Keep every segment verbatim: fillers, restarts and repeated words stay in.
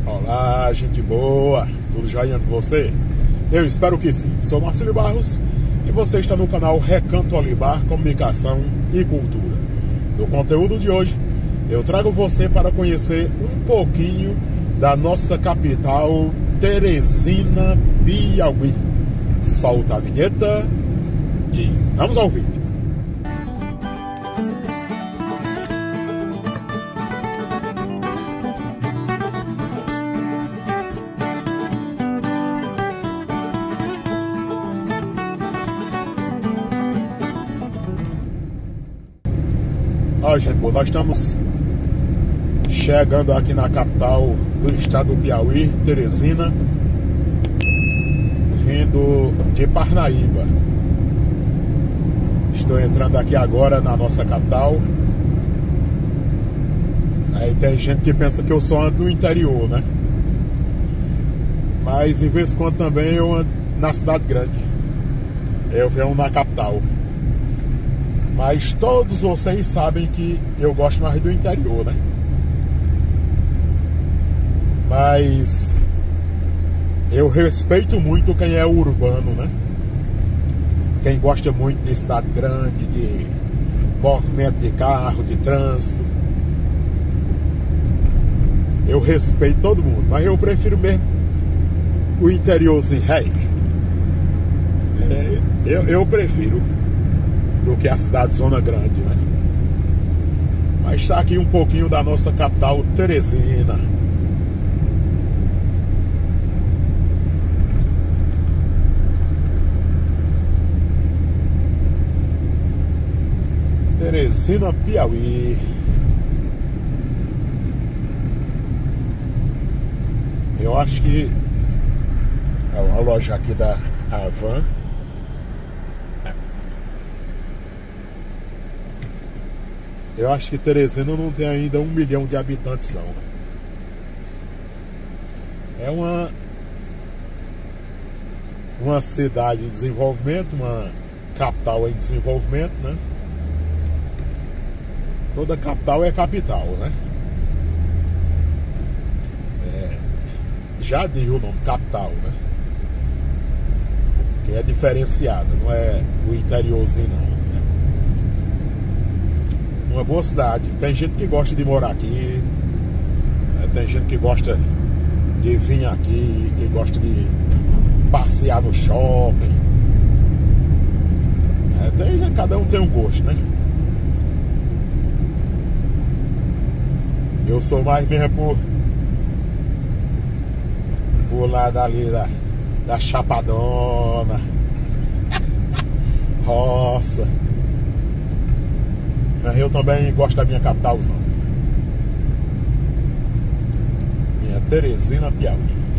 Olá, gente boa, tudo jóia com você? Eu espero que sim. Sou Marcelo Barros e você está no canal Recanto Olibar Comunicação e Cultura. No conteúdo de hoje, eu trago você para conhecer um pouquinho da nossa capital, Teresina, Piauí. Solta a vinheta e vamos ao vídeo. Ó, gente, bom, nós estamos chegando aqui na capital do estado do Piauí, Teresina, vindo de Parnaíba. Estou entrando aqui agora na nossa capital. Aí tem gente que pensa que eu só ando no interior, né? Mas em vez de quando também eu ando na cidade grande. Eu venho na capital. Mas todos vocês sabem que eu gosto mais do interior, né? Mas eu respeito muito quem é urbano, né? Quem gosta muito de cidade grande, de movimento de carro, de trânsito. Eu respeito todo mundo, mas eu prefiro mesmo o interiorzinho, hey. é, eu, eu prefiro do que a cidade zona grande, né? Mas está aqui um pouquinho da nossa capital, Teresina. Teresina, Piauí. Eu acho que é uma loja aqui da Avan. Eu acho que Teresina não tem ainda um milhão de habitantes, não. É uma uma cidade em desenvolvimento, uma capital em desenvolvimento, né? Toda capital é capital, né? É, já diz o nome, capital, né? Que é diferenciada, não é o interiorzinho, não. Uma boa cidade. Tem gente que gosta de morar aqui, né? Tem gente que gosta de vir aqui, que gosta de passear no shopping, né? Tem, cada um tem um gosto, né? Eu sou mais mesmo por por lá dali da, da Chapadona, roça. Mas eu também gosto da minha capital, São. Minha Teresina, Piauí.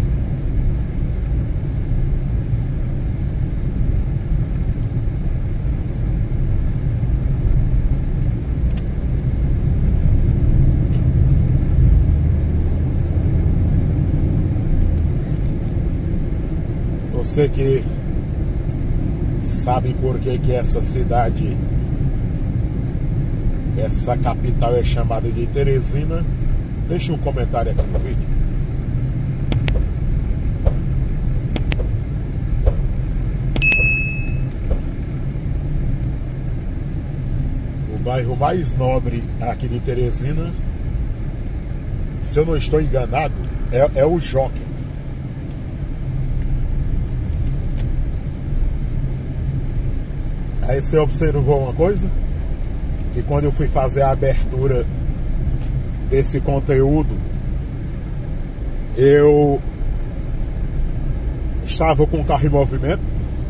Você que sabe por que que essa cidade, essa capital é chamada de Teresina, deixa um comentário aqui no vídeo. O bairro mais nobre aqui de Teresina, se eu não estou enganado, é, é o Jockey. Aí você observou uma coisa? Que quando eu fui fazer a abertura desse conteúdo, eu estava com o carro em movimento.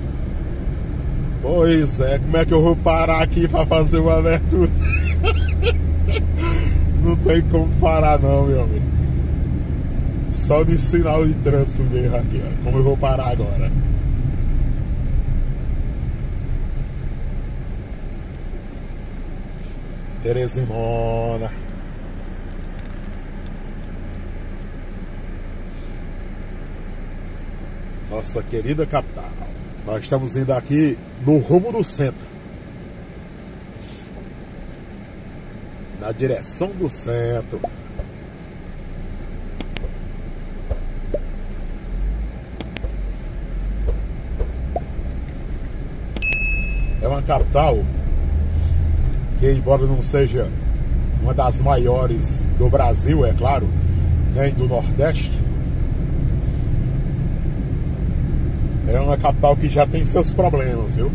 Pois é, como é que eu vou parar aqui para fazer uma abertura? Não tem como parar não, meu amigo. Só de sinal de trânsito mesmo aqui, ó. Como eu vou parar agora? Teresinona. Nossa querida capital. Nós estamos indo aqui no rumo do centro. Na direção do centro. uma capital que, embora não seja uma das maiores do Brasil, é claro, nem do Nordeste, é uma capital que já tem seus problemas, viu?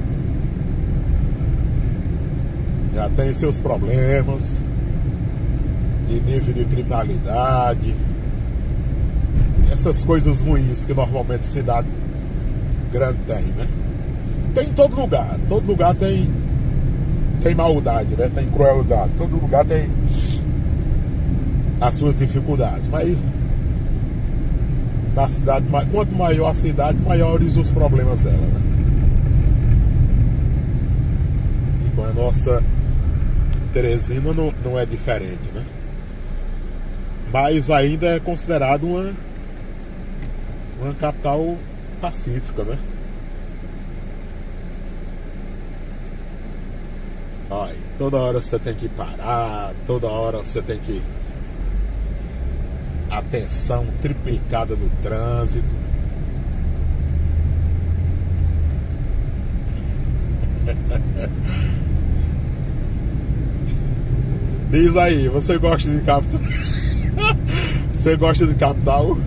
Já tem seus problemas de nível de criminalidade, essas coisas ruins que normalmente cidade grande tem, né? Tem em todo lugar, todo lugar tem tem maldade, né? Tem crueldade, todo lugar tem as suas dificuldades, mas na cidade, quanto maior a cidade, maiores os problemas dela, né? E com a nossa Teresina não, não é diferente, né? Mas ainda é considerado uma uma capital pacífica, né? Ai, toda hora você tem que parar, toda hora você tem que atenção triplicada no trânsito. Diz aí, você gosta de capital? Você gosta de capital?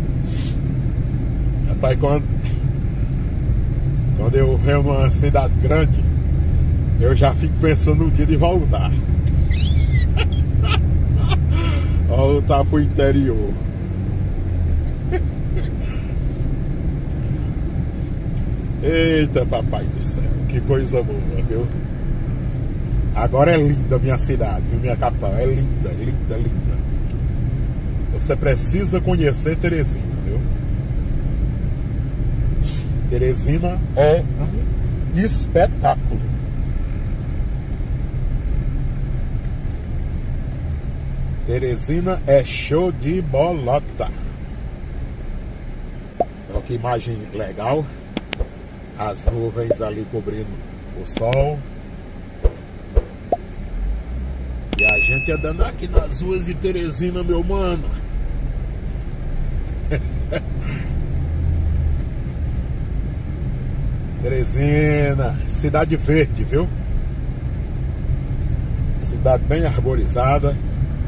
Rapaz, quando, quando eu venho numa cidade grande, eu já fico pensando no dia de voltar. Voltar pro interior. Eita, papai do céu, que coisa boa, viu? Agora é linda a minha cidade, viu? Minha capital, é linda, linda, linda. Você precisa conhecer Teresina, viu? Teresina é um espetáculo. Teresina é show de bolota. Olha que imagem legal. As nuvens ali cobrindo o sol. E a gente andando aqui nas ruas de Teresina, meu mano. Teresina, cidade verde, viu? Cidade bem arborizada.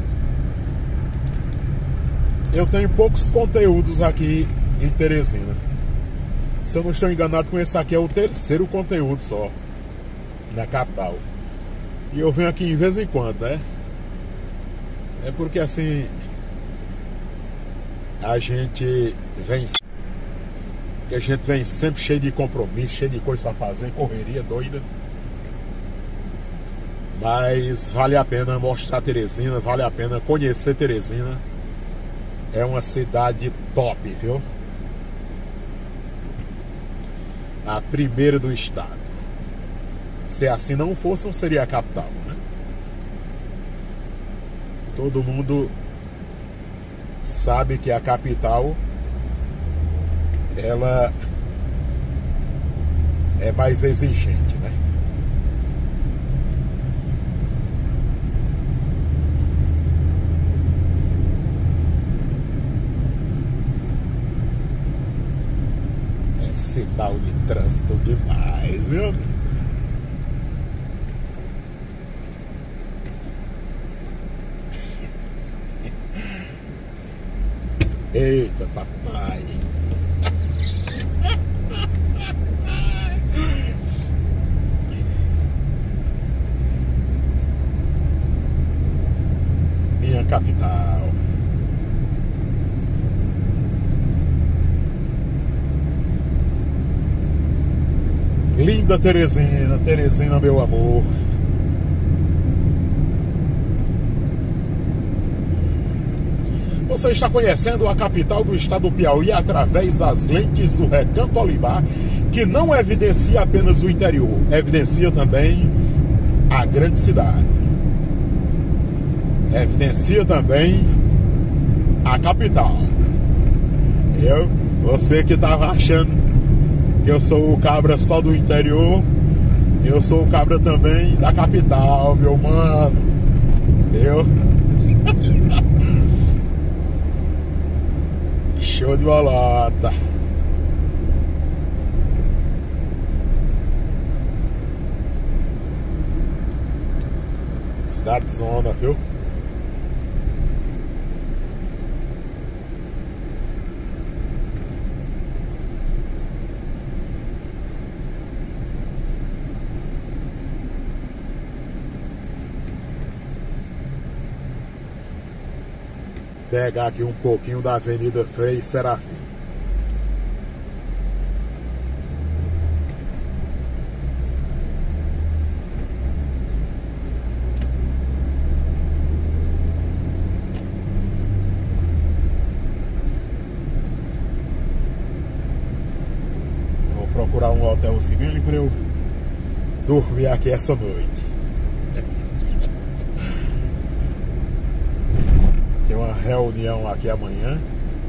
Eu tenho poucos conteúdos aqui em Teresina. Se eu não estou enganado, com esse aqui é o terceiro conteúdo só na capital. E eu venho aqui em vez em quando, né? É porque assim a gente vem que a gente vem sempre cheio de compromisso, cheio de coisa para fazer, correria doida. Mas vale a pena mostrar Teresina, vale a pena conhecer Teresina. É uma cidade top, viu? A primeira do estado. Se assim não fosse, não seria a capital, né? Todo mundo sabe que a capital ela é mais exigente, né? É sinal de trânsito demais, meu amigo. Eita, papai. Minha capital. Linda Teresina, Teresina, meu amor. Você está conhecendo a capital do estado do Piauí através das lentes do Recanto Olibar, que não evidencia apenas o interior, evidencia também a grande cidade. Evidencia também a capital. Eu, você que estava achando que eu sou o cabra só do interior, eu sou o cabra também da capital, meu mano. Eu... Show de bolota. Cidade zona, viu? Pegar aqui um pouquinho da Avenida Frei Serafim. Vou procurar um hotelzinho para eu dormir aqui essa noite. Tem uma reunião aqui amanhã.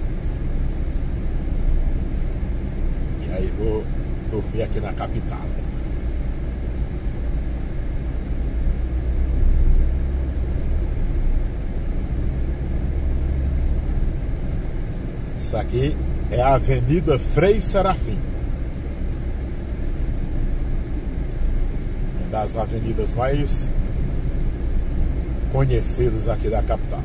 E aí vou dormir aqui na capital. Isso aqui é a Avenida Frei Serafim. Uma das avenidas mais conhecidas aqui da capital.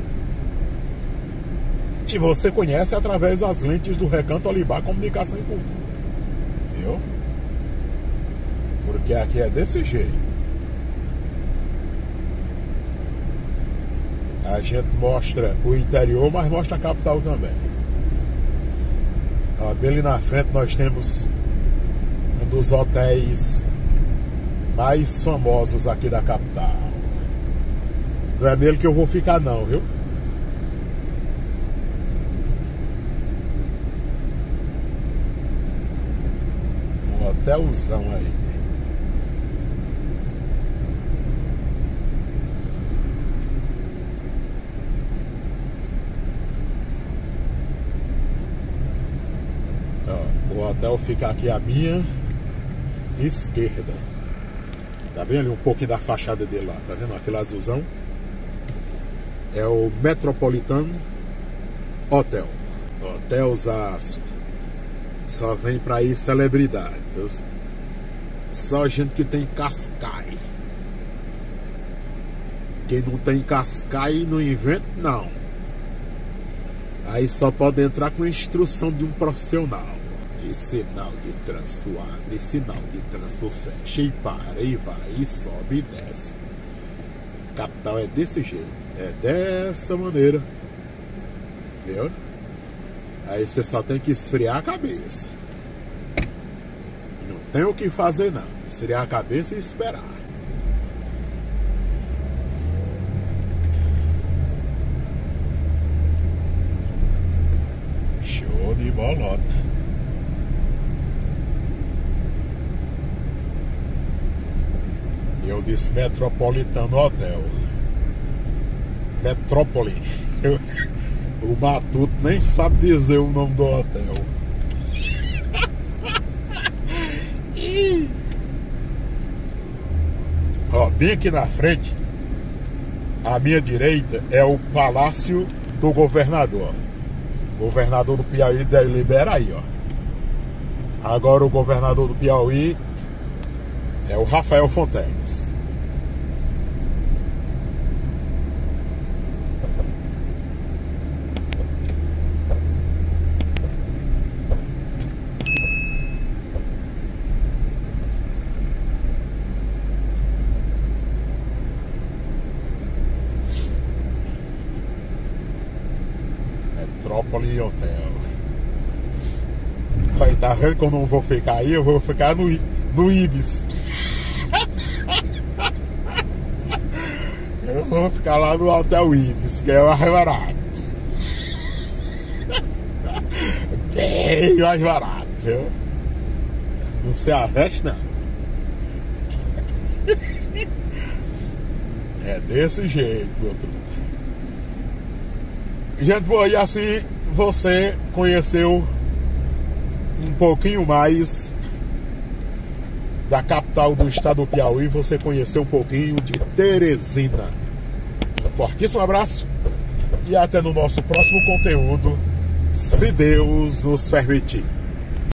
E você conhece através das lentes do Recanto Olibar Comunicação e Cultura. Viu? Porque aqui é desse jeito. A gente mostra o interior, mas mostra a capital também. Ó, bem ali na frente nós temos um dos hotéis mais famosos aqui da capital. Não é nele que eu vou ficar não, viu? Hotelzão aí. Ó, o hotel fica aqui à minha esquerda. Tá vendo ali um pouquinho da fachada dele lá? Tá vendo aquele azulzão? É o Metropolitan Hotel. Hotelzaço. Só vem pra ir celebridade, viu? Só gente que tem cascai. Quem não tem cascai não inventa não. Aí só pode entrar com instrução de um profissional. E sinal de trânsito abre, sinal de trânsito fecha, e para, e vai, e sobe e desce. Capital é desse jeito, é dessa maneira. Viu? Aí você só tem que esfriar a cabeça. Não tem o que fazer não. Esfriar a cabeça e esperar. Show de bolota. Eu disse Metropolitano Hotel. Metrópole. Eu... O Matuto nem sabe dizer o nome do hotel. Ó, bem aqui na frente, à minha direita, é o Palácio do Governador. O governador do Piauí delibera aí, ó. Agora o governador do Piauí é o Rafael Fonteles. Metrópole Hotel. Aí, tá vendo que eu não vou ficar aí? Eu vou ficar no, no Ibis. Eu vou ficar lá no Hotel Ibis, que é mais barato. Bem mais barato, viu? Não se arreste, não. É desse jeito, meu truque. Gente boa, e assim você conheceu um pouquinho mais da capital do estado do Piauí, você conheceu um pouquinho de Teresina. Um fortíssimo abraço e até no nosso próximo conteúdo, se Deus nos permitir.